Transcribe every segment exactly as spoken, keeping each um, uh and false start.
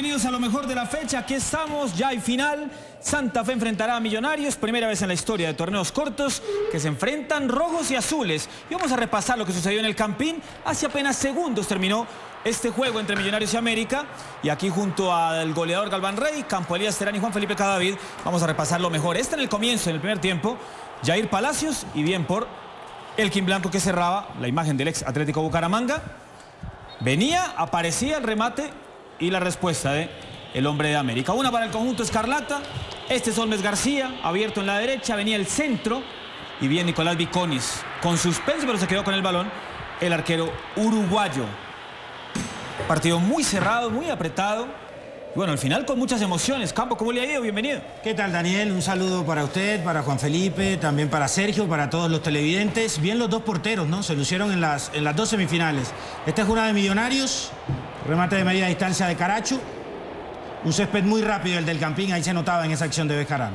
bienvenidos a lo mejor de la fecha. Aquí estamos, ya hay final. Santa Fe enfrentará a Millonarios, primera vez en la historia de torneos cortos que se enfrentan rojos y azules. Y vamos a repasar lo que sucedió en el Campín. Hace apenas segundos terminó este juego entre Millonarios y América. Y aquí junto al goleador Galván Rey, Campo Elías Terán y Juan Felipe Cadavid, vamos a repasar lo mejor. Este en el comienzo, en el primer tiempo, Jair Palacios y bien por Elkin Blanco, que cerraba la imagen del ex Atlético Bucaramanga. Venía, aparecía el remate y la respuesta de el hombre de América. Una para el conjunto escarlata. Este es Olmes García, abierto en la derecha. Venía el centro y bien Nicolás Viconis. Con suspenso, pero se quedó con el balón el arquero uruguayo. Partido muy cerrado, muy apretado. Y bueno, al final con muchas emociones. Campo, ¿cómo le ha ido? Bienvenido. ¿Qué tal, Daniel? Un saludo para usted, para Juan Felipe, también para Sergio, para todos los televidentes. Bien los dos porteros, ¿no? Se lucieron en las, en las dos semifinales. Esta es una de Millonarios, remate de media distancia de Caracho. Un césped muy rápido el del Campín, ahí se notaba en esa acción de Bejarano.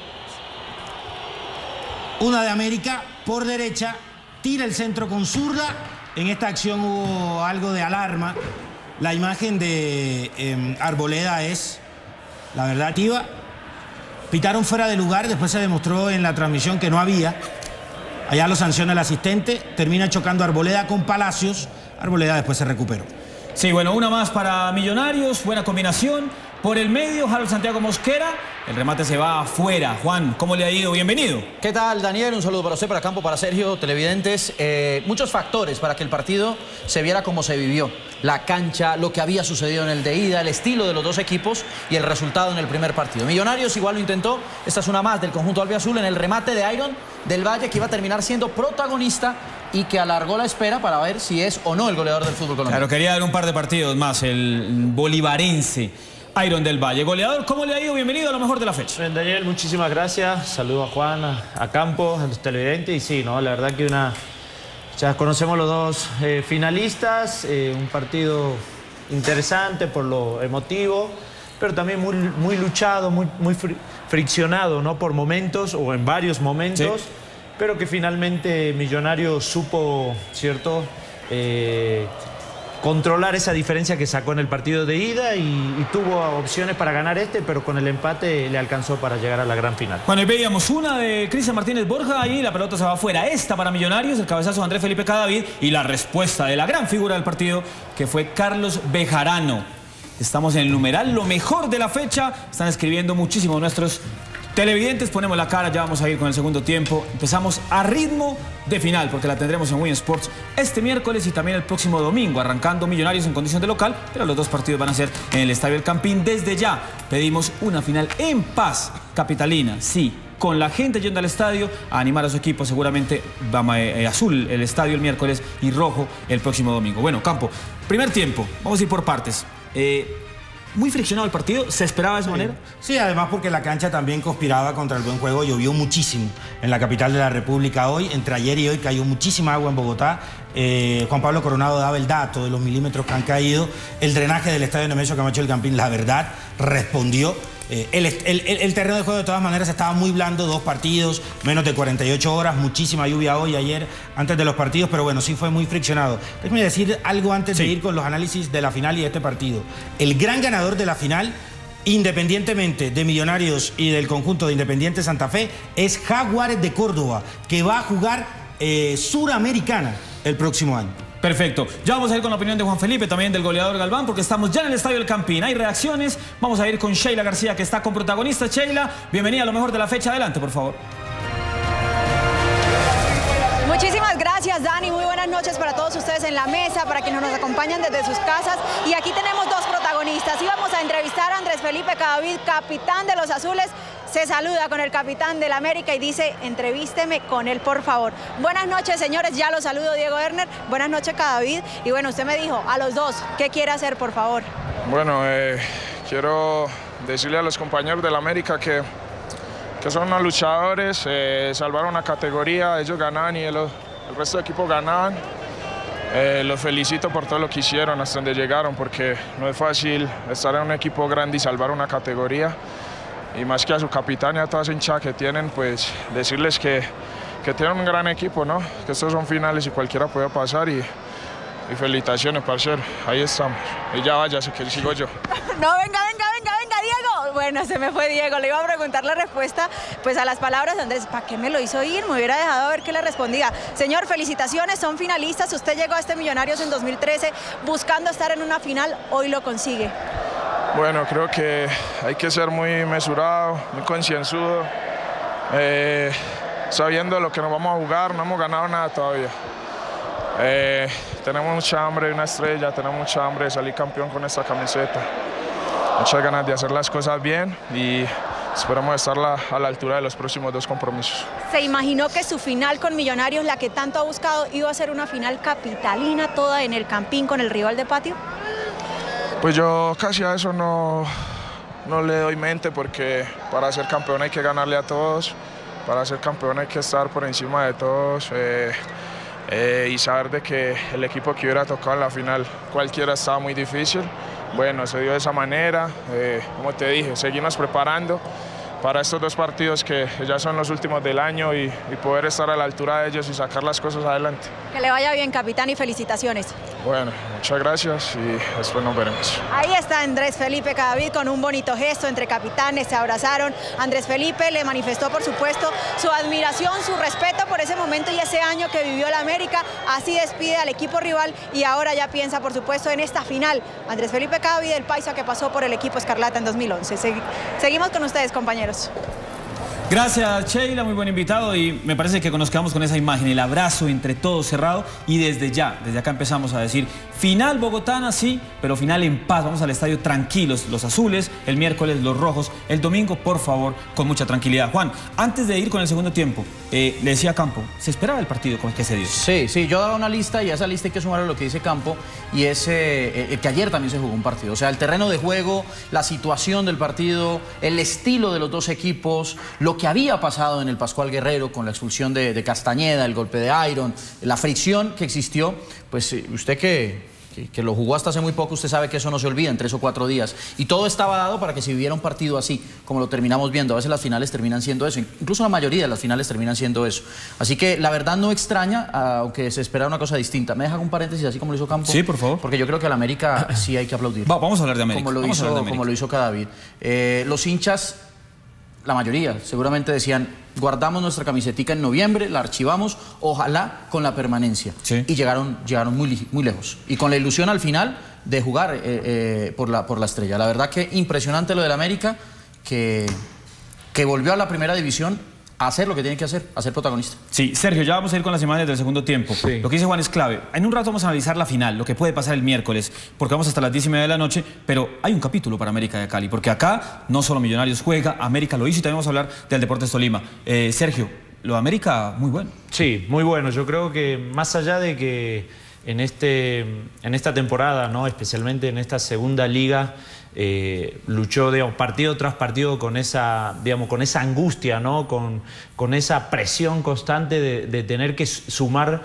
Una de América, por derecha, tira el centro con zurda. En esta acción hubo algo de alarma. La imagen de eh, Arboleda es, la verdad, activa. Pitaron fuera de lugar, después se demostró en la transmisión que no había. Allá lo sanciona el asistente, termina chocando Arboleda con Palacios. Arboleda después se recuperó. Sí, bueno, una más para Millonarios, buena combinación. Por el medio, Harold Santiago Mosquera. El remate se va afuera. Juan, ¿cómo le ha ido? Bienvenido. ¿Qué tal, Daniel? Un saludo para usted, para Campo, para Sergio, televidentes. Eh, muchos factores para que el partido se viera como se vivió. La cancha, lo que había sucedido en el de ida, el estilo de los dos equipos y el resultado en el primer partido. Millonarios igual lo intentó. Esta es una más del conjunto albiazul en el remate de Iron del Valle, que iba a terminar siendo protagonista y que alargó la espera para ver si es o no el goleador del fútbol colombiano. Claro, quería dar un par de partidos más, el bolivarense Iron del Valle. Goleador, ¿cómo le ha ido? Bienvenido a lo mejor de la fecha. Bien, Daniel, muchísimas gracias. Saludo a Juan, a, a Campo, a los televidentes. Y sí, no, la verdad que una... Ya conocemos los dos eh, finalistas, eh, un partido interesante por lo emotivo, pero también muy, muy luchado, muy, muy fri friccionado, ¿no? Por momentos o en varios momentos, sí. Pero que finalmente Millonarios supo, ¿cierto?, Eh, controlar esa diferencia que sacó en el partido de ida y, y tuvo opciones para ganar este, pero con el empate le alcanzó para llegar a la gran final. Bueno, y veíamos una de Cristian Martínez Borja, ahí la pelota se va afuera. Esta para Millonarios, el cabezazo de Andrés Felipe Cadavid y la respuesta de la gran figura del partido, que fue Carlos Bejarano. Estamos en el numeral, lo mejor de la fecha. Están escribiendo muchísimo nuestros televidentes, ponemos la cara, ya vamos a ir con el segundo tiempo. Empezamos a ritmo de final, porque la tendremos en Win Sports este miércoles y también el próximo domingo, arrancando Millonarios en condición de local, pero los dos partidos van a ser en el Estadio El Campín. Desde ya pedimos una final en paz capitalina, sí, con la gente yendo al estadio a animar a su equipo. Seguramente va eh, azul el estadio el miércoles y rojo el próximo domingo. Bueno, Campo, primer tiempo, vamos a ir por partes. Eh, Muy friccionado el partido, ¿se esperaba de esa sí. manera? Sí, además porque la cancha también conspiraba contra el buen juego. Llovió muchísimo en la capital de la República hoy. Entre ayer y hoy cayó muchísima agua en Bogotá. Eh, Juan Pablo Coronado daba el dato de los milímetros que han caído. El drenaje del estadio Nemesio Camacho del Campín, la verdad, respondió. Eh, el, el, el, el terreno de juego de todas maneras estaba muy blando, dos partidos, menos de cuarenta y ocho horas, muchísima lluvia hoy, ayer, antes de los partidos, pero bueno, sí fue muy friccionado. Déjame decir algo antes sí. de ir con los análisis de la final y de este partido. El gran ganador de la final, independientemente de Millonarios y del conjunto de Independiente Santa Fe, es Jaguares de Córdoba, que va a jugar eh, Suramericana el próximo año. Perfecto. Ya vamos a ir con la opinión de Juan Felipe, también del goleador Galván, porque estamos ya en el Estadio El Campín. Hay reacciones. Vamos a ir con Sheila García, que está con protagonistas. Sheila, bienvenida a lo mejor de la fecha. Adelante, por favor. Muchísimas gracias, Dani. Muy buenas noches para todos ustedes en la mesa, para quienes nos acompañan desde sus casas. Y aquí tenemos dos protagonistas. Y vamos a entrevistar a Andrés Felipe Cadavid, capitán de los azules. Se saluda con el capitán del América y dice, entrevísteme con él, por favor. Buenas noches, señores. Ya los saludo, Diego Werner. Buenas noches, Cadavid. Y bueno, usted me dijo, a los dos, ¿qué quiere hacer, por favor? Bueno, eh, quiero decirle a los compañeros del América que, que son unos luchadores, eh, salvaron una categoría, ellos ganaban y el, el resto del equipo ganaban. Eh, los felicito por todo lo que hicieron, hasta donde llegaron, porque no es fácil estar en un equipo grande y salvar una categoría. Y más que a su capitán y a toda esa hinchada que tienen, pues decirles que, que tienen un gran equipo, ¿no? Que estos son finales y cualquiera puede pasar y y felicitaciones, parcero. Ahí estamos. Y ya váyase, que sigo yo. No, venga, venga, venga, venga, Diego. Bueno, se me fue Diego. Le iba a preguntar la respuesta pues a las palabras de Andrés. ¿Para qué me lo hizo ir? Me hubiera dejado a ver qué le respondía. Señor, felicitaciones, son finalistas. Usted llegó a este Millonarios en dos mil trece buscando estar en una final. Hoy lo consigue. Bueno, creo que hay que ser muy mesurado, muy concienzudo. Eh, sabiendo lo que nos vamos a jugar, no hemos ganado nada todavía. Eh, tenemos mucha hambre de una estrella, tenemos mucha hambre de salir campeón con esta camiseta. Muchas ganas de hacer las cosas bien y esperamos estar la, a la altura de los próximos dos compromisos. ¿Se imaginó que su final con Millonarios, la que tanto ha buscado, iba a ser una final capitalina, toda en el Campín con el rival de patio? Pues yo casi a eso no, no le doy mente, porque para ser campeón hay que ganarle a todos, para ser campeón hay que estar por encima de todos eh, eh, y saber de que el equipo que hubiera tocado en la final cualquiera estaba muy difícil. Bueno, se dio de esa manera, eh, como te dije, seguimos preparando para estos dos partidos que ya son los últimos del año y, y poder estar a la altura de ellos y sacar las cosas adelante. Que le vaya bien, capitán, y felicitaciones. Bueno, muchas gracias y después nos veremos. Ahí está Andrés Felipe Cadavid con un bonito gesto entre capitanes, se abrazaron. Andrés Felipe le manifestó, por supuesto, su admiración, su respeto por ese momento y ese año que vivió el América. Así despide al equipo rival y ahora ya piensa, por supuesto, en esta final. Andrés Felipe Cadavid, el paisa que pasó por el equipo Escarlata en dos mil once. Seguimos con ustedes, compañeros. Gracias, Sheila, muy buen invitado, y me parece que nos quedamos con esa imagen, el abrazo entre todos cerrado, y desde ya, desde acá empezamos a decir, final bogotana sí, pero final en paz, vamos al estadio tranquilos, los azules, el miércoles los rojos, el domingo, por favor, con mucha tranquilidad. Juan, antes de ir con el segundo tiempo, eh, le decía a Campo, ¿se esperaba el partido con el que se dio? Sí, sí, yo daba una lista y a esa lista hay que sumarle lo que dice Campo, y es eh, que ayer también se jugó un partido, o sea, el terreno de juego, la situación del partido, el estilo de los dos equipos, lo que había pasado en el Pascual Guerrero con la expulsión de, de Castañeda, el golpe de Iron, la fricción que existió, pues usted que, que, que lo jugó hasta hace muy poco, usted sabe que eso no se olvida en tres o cuatro días. Y todo estaba dado para que se viviera un partido así, como lo terminamos viendo. A veces las finales terminan siendo eso, incluso la mayoría de las finales terminan siendo eso. Así que la verdad no extraña, aunque se esperaba una cosa distinta. ¿Me deja un paréntesis así como lo hizo Campo? Sí, por favor. Porque yo creo que a la América sí hay que aplaudir. Va, vamos a hablar de América. Como lo, vamos hizo, a hablar de América. Como lo hizo Cadavid. Eh, los hinchas... La mayoría seguramente decían, guardamos nuestra camisetica en noviembre, la archivamos, ojalá con la permanencia. Sí. Y llegaron, llegaron muy, muy lejos. Y con la ilusión al final de jugar eh, eh, por, la, por la estrella. La verdad que impresionante lo del América, que, que volvió a la primera división a hacer lo que tiene que hacer, a ser protagonista. Sí, Sergio, ya vamos a ir con las imágenes del segundo tiempo. Sí. Lo que dice Juan es clave. En un rato vamos a analizar la final, lo que puede pasar el miércoles, porque vamos hasta las diez y media de la noche, pero hay un capítulo para América de Cali, porque acá no solo Millonarios juega, América lo hizo, y también vamos a hablar del Deportes Tolima. Eh, Sergio, lo de América, muy bueno. Sí, muy bueno. Yo creo que más allá de que en, este, en esta temporada, ¿no?, especialmente en esta segunda liga, Eh, luchó, digamos, partido tras partido con esa, digamos, con esa angustia, ¿no?, con, con esa presión constante de, de tener que sumar,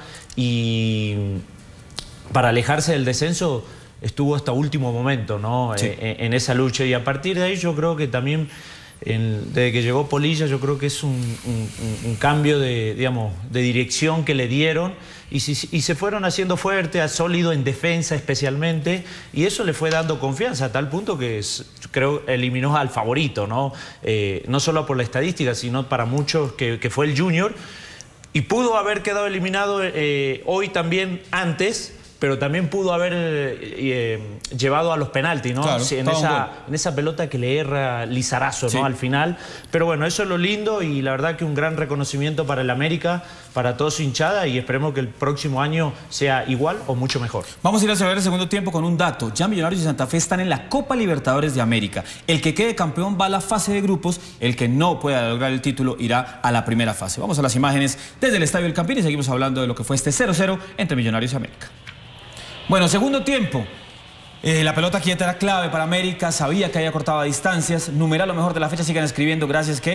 y para alejarse del descenso estuvo hasta último momento, ¿no?, sí. eh, en esa lucha, y a partir de ahí yo creo que también en, desde que llegó Polilla yo creo que es un, un, un cambio de, digamos, de dirección que le dieron, y, si, y se fueron haciendo fuerte, sólido en defensa especialmente, y eso le fue dando confianza a tal punto que es, creo eliminó al favorito, ¿no? Eh, no solo por la estadística, sino para muchos que, que fue el Junior, y pudo haber quedado eliminado eh, hoy también antes, pero también pudo haber eh, llevado a los penaltis, ¿no? Claro, sí, en, esa, en esa pelota que le erra Lizarazo, sí, ¿no?, al final. Pero bueno, eso es lo lindo, y la verdad que un gran reconocimiento para el América, para toda su hinchada, y esperemos que el próximo año sea igual o mucho mejor. Vamos a ir a cerrar el segundo tiempo con un dato. Ya Millonarios y Santa Fe están en la Copa Libertadores de América. El que quede campeón va a la fase de grupos, el que no pueda lograr el título irá a la primera fase. Vamos a las imágenes desde el Estadio del Campín y seguimos hablando de lo que fue este cero cero entre Millonarios y América. Bueno, segundo tiempo. Eh, la pelota quieta era clave para América, sabía que había cortado distancias. Numeral lo mejor de la fecha, sigan escribiendo, gracias, que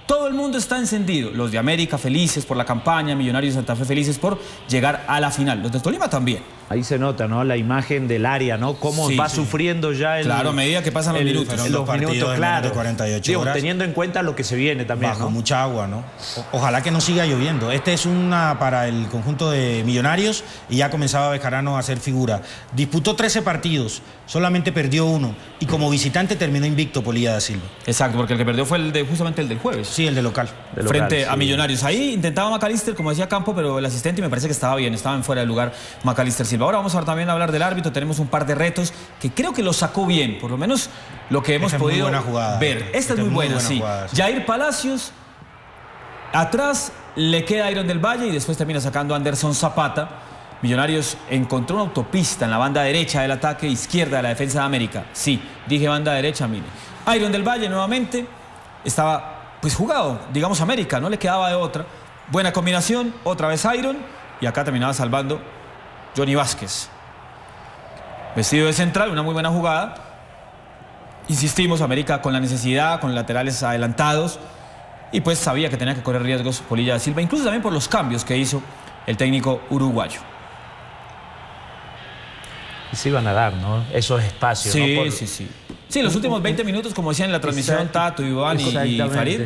Todo el mundo está encendido. Los de América felices por la campaña, Millonarios de Santa Fe felices por llegar a la final. Los de Tolima también. Ahí se nota, ¿no? La imagen del área, ¿no? Cómo Sí, va sí. sufriendo ya el... Claro, a medida que pasan los el- minutos. Fueron los dos partidos minutos, de claro. menos de cuarenta y ocho Digo, horas. teniendo en cuenta lo que se viene también, Bajo ¿no? mucha agua, ¿no? O- ojalá que no siga lloviendo. Este es una para el conjunto de Millonarios y ya comenzaba Bejarano a hacer figura. Disputó trece partidos, solamente perdió uno y como visitante terminó invicto Polilla da Silva. Exacto, porque el que perdió fue el de, justamente el del jueves. Sí, el de local. De local, Frente a sí. Millonarios. Ahí intentaba McAllister, como decía Campo, pero el asistente me parece que estaba bien, estaba en fuera de lugar McAllister Silva. Ahora vamos a también hablar del árbitro, tenemos un par de retos que creo que lo sacó bien, por lo menos lo que hemos Esta es muy podido buena jugada. ver. Esta, Esta es muy buena, buena sí. jugada, sí. Jair Palacios, atrás le queda Iron del Valle y después termina sacando a Anderson Zapata. Millonarios encontró una autopista en la banda derecha del ataque, izquierda de la defensa de América. Sí, dije banda derecha, mire. Iron del Valle nuevamente estaba pues jugado, digamos América, no le quedaba de otra. Buena combinación, otra vez Iron y acá terminaba salvando Johnny Vázquez. Vestido de central, una muy buena jugada. Insistimos, América con la necesidad, con laterales adelantados y pues sabía que tenía que correr riesgos Polilla da Silva, incluso también por los cambios que hizo el técnico uruguayo. Y se iban a dar, ¿no? Esos espacios, Sí, ¿no? Por- sí, sí. Sí, los últimos veinte minutos, como decían en la transmisión Exacto. Tato, Iván y, y Exactamente. Farid,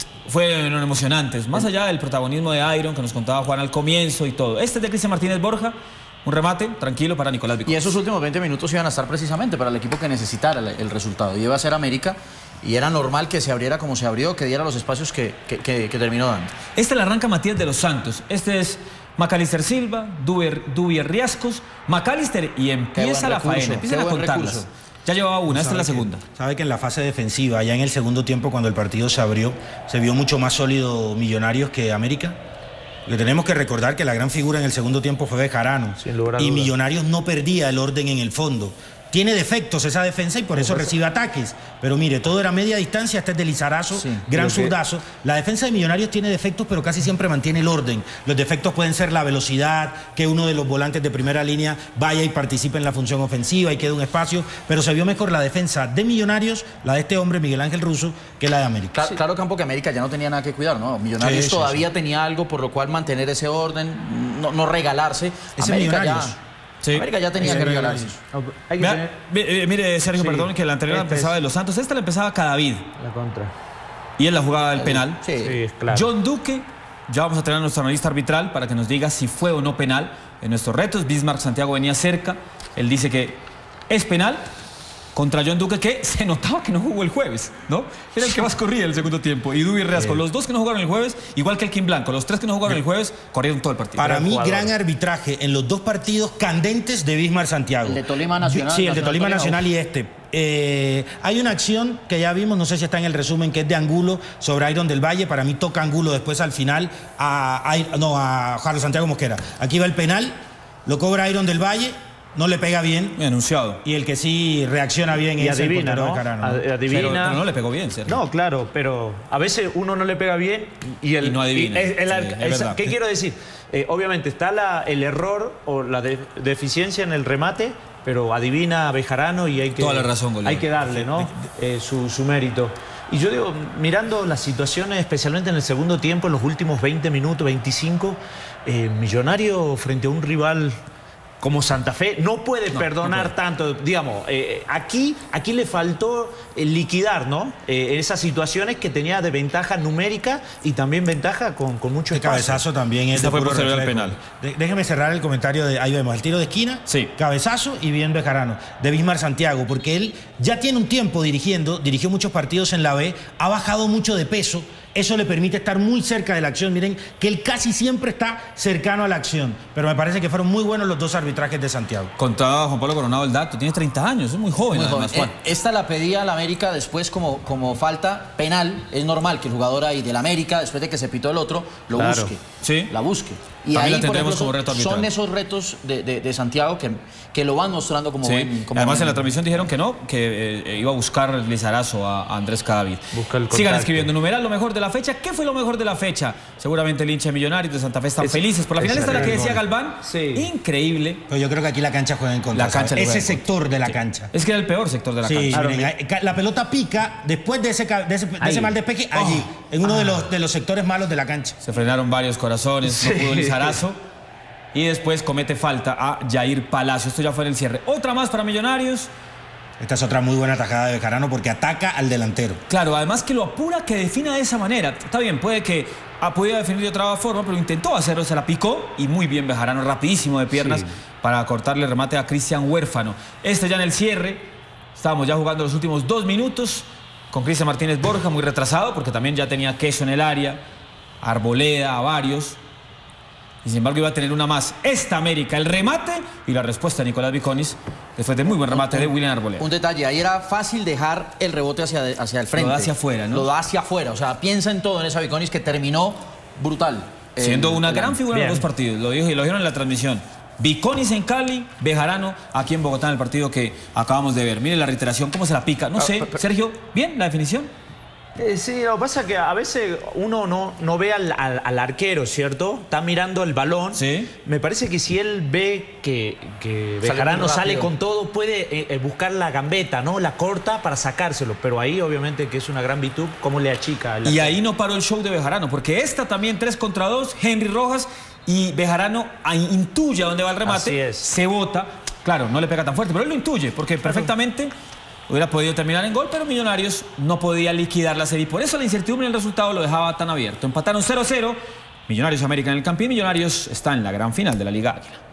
fueron emocionantes. Más allá del protagonismo de Iron, que nos contaba Juan al comienzo y todo. Este es de Cristian Martínez Borja, un remate tranquilo para Nicolás Vicón. Y esos últimos veinte minutos iban a estar precisamente para el equipo que necesitara el, el resultado. Y iba a ser América y era normal que se abriera como se abrió, que diera los espacios que, que, que- que terminó dando. Este le arranca Matías de los Santos. Este es McAllister Silva, Dubier, Dubier Riascos, McAllister y empieza buen la recurso, faena. Empiezan qué a buen contarlas. recurso. Ya llevaba una, esta es la Sabe que- segunda. Sabe que en la fase defensiva, ya en el segundo tiempo, cuando el partido se abrió, se vio mucho más sólido Millonarios que América. Le tenemos que recordar que la gran figura en el segundo tiempo fue Bejarano. Sin lugar a Y dudas. Millonarios no perdía el orden en el fondo. Tiene defectos esa defensa y por eso recibe ataques. Pero mire, todo era media distancia, este es de Lizarazo, Sí, gran creo que- zurdazo. La defensa de Millonarios tiene defectos, pero casi siempre mantiene el orden. Los defectos pueden ser la velocidad, que uno de los volantes de primera línea vaya y participe en la función ofensiva y quede un espacio. Pero se vio mejor la defensa de Millonarios, la de este hombre, Miguel Ángel Russo, que la de América. Claro, claro, Campo, que América ya no tenía nada que cuidar, ¿no? Millonarios Sí, sí, todavía sí. tenía algo por lo cual mantener ese orden, no, no regalarse. Ese América Millonarios. ya, Sí. América ya tenía Ese que Millonarios. regalarse. No, hay que Vea, tener mire, mire, Sergio, Sí, perdón, que la anterior la este empezaba es- de los Santos. Esta la empezaba Cadavid la contra. y él la jugaba del penal. Sí. Sí, es claro. John Duque, ya vamos a tener a nuestro analista arbitral para que nos diga si fue o no penal en nuestros retos. Bismarck Santiago venía cerca, él dice que es penal contra John Duque, que se notaba que no jugó el jueves, ¿no? Era el que más corría el segundo tiempo. Y Dubi Riasco, los dos que no jugaron el jueves, igual que el Kim Blanco, los tres que no jugaron el jueves, corrieron todo el partido. Para Gran mí, jugador. gran arbitraje en los dos partidos candentes de Bismarck Santiago. El de Tolima Nacional, Sí, el de Nacional Tolima Tolima. Nacional y este. Eh, hay una acción que ya vimos, no sé si está en el resumen, que es de Angulo sobre Iron del Valle. Para mí toca Angulo después al final a, a- no, a Carlos Santiago Mosquera. Aquí va el penal, lo cobra Iron del Valle, no le pega bien. Bien anunciado. Y el que sí reacciona bien Y es el adivina, portero ¿no? de Carano. Ad- Pero, Adivina. pero no le pegó bien, Sergio. No, claro, pero a veces uno no le pega bien y, el, Y no adivina. es- el Sí, arca- es es- verdad. ¿Qué quiero decir? Eh, obviamente está la, el error o la de- deficiencia en el remate, pero adivina a Bejarano y hay que, Toda la razón, goleador. hay que darle, ¿no? Eh, su, su mérito. Y yo digo, mirando las situaciones, especialmente en el segundo tiempo, en los últimos veinte minutos, veinticinco, eh, Millonario frente a un rival como Santa Fe no puede No, perdonar no puede. tanto. Digamos, eh, aquí, aquí le faltó eh, liquidar, ¿no? Eh, esas situaciones que tenía de ventaja numérica y también ventaja con, con mucho Este espacio. cabezazo también es Esta de fue puro posterior al reflejo. penal. De- déjeme cerrar el comentario de ahí vemos el tiro de esquina, Sí. cabezazo y bien Bejarano de Bismarck Santiago, porque él ya tiene un tiempo dirigiendo, dirigió muchos partidos en la B, ha bajado mucho de peso. Eso le permite estar muy cerca de la acción. Miren que él casi siempre está cercano a la acción. Pero me parece que fueron muy buenos los dos arbitrajes de Santiago. Contaba Juan Pablo Coronado el dato, tiene treinta años, es muy joven Muy además, joven. Juan. Eh, Esta la pedía la América después como, como falta penal. Es normal que el jugador ahí del América, después de que se pitó el otro, lo Claro. busque. Sí. La busque. Y también ahí, la tendremos por ejemplo, como reto arbitral. son esos retos de, de, de Santiago que, que lo van mostrando como Sí. buen... Como Además buen... en la transmisión dijeron que no, que eh, iba a buscar Lizarazo a, a Andrés Cadavid. Busca el Sigan contacto. escribiendo. Numeral lo mejor de la fecha. ¿Qué fue lo mejor de la fecha? Seguramente el hincha de Millonarios de Santa Fe están Es- felices por la final. es Esta es la que el decía gol. Galván. Sí. Increíble. Pero yo creo que aquí la cancha juega en contra. La cancha ¿sabes? le juega Ese en contra. sector de la Sí. cancha. Es que era el peor sector de la Sí, cancha. miren, hay- ca- la pelota pica después de ese, ca- de ese, de Ahí. ese mal despeje, allí, en uno de, los, de los sectores malos de la cancha. Se frenaron varios corazones, no pudo Lizarazo. Y después comete falta a Jair Palacio. Esto ya fue en el cierre. Otra más para Millonarios. Esta es otra muy buena tajada de Bejarano porque ataca al delantero. Claro, además que lo apura, que defina de esa manera. Está bien, puede que ha podido definir de otra forma, pero intentó hacerlo, se la picó y muy bien Bejarano, rapidísimo de piernas Sí. para cortarle el remate a Cristian Huérfano. Este ya en el cierre, estábamos ya jugando los últimos dos minutos con Cristian Martínez Borja, muy retrasado porque también ya tenía Queso en el área, Arboleda, a varios. Y sin embargo iba a tener una más. Esta América, el remate y la respuesta de Nicolás Viconis después de muy buen remate de William Arboleda. Un detalle, ahí era fácil dejar el rebote hacia, de- hacia el frente. Lo da hacia afuera, ¿no? Lo da hacia afuera, o sea, piensa en todo en esa Viconis que terminó brutal. Siendo El- una el- gran figura en Bien. los dos partidos. Lo dijo y lo dijeron en la transmisión. Viconis en Cali, Bejarano aquí en Bogotá en el partido que acabamos de ver. Miren la reiteración, cómo se la pica. No sé, Sergio, ¿bien la definición? Eh, sí, lo que pasa es que a veces uno no, no ve al, al- al arquero, ¿cierto? Está mirando el balón. Sí. Me parece que si él ve que, que Sale Bejarano muy sale rápido. con todo, puede eh, eh, buscar la gambeta, ¿no? La corta para sacárselo. Pero ahí, obviamente, que es una gran virtud, cómo le achica. el Y arquero. ahí no paró el show de Bejarano, porque esta también tres contra dos, Henry Rojas y Bejarano a- intuye a dónde va el remate, Así es. se bota. Claro, no le pega tan fuerte, pero él lo intuye, porque perfectamente hubiera podido terminar en gol, pero Millonarios no podía liquidar la serie. Por eso la incertidumbre en el resultado lo dejaba tan abierto. Empataron cero a cero, Millonarios América en el Campín. Millonarios está en la gran final de la Liga Águila.